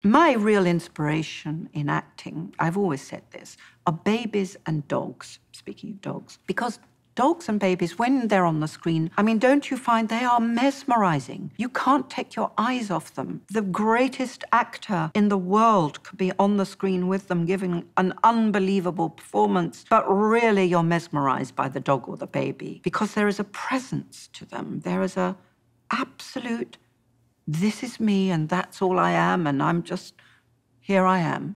My real inspiration in acting, I've always said this, are babies and dogs, speaking of dogs. Because dogs and babies, when they're on the screen, I mean, don't you find they are mesmerizing? You can't take your eyes off them. The greatest actor in the world could be on the screen with them, giving an unbelievable performance, but really you're mesmerized by the dog or the baby because there is a presence to them. There is a absolute, this is me and that's all I am, and I'm just, here I am.